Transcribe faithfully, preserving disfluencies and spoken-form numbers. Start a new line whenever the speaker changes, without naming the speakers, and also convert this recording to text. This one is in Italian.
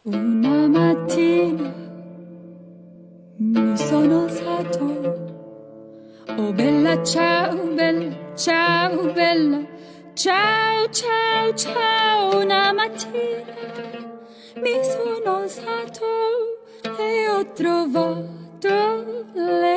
Una mattina mi sono alzato. Oh bella, ciao, bella, ciao, bella, ciao, ciao, ciao. Una mattina mi sono alzato e ho trovato le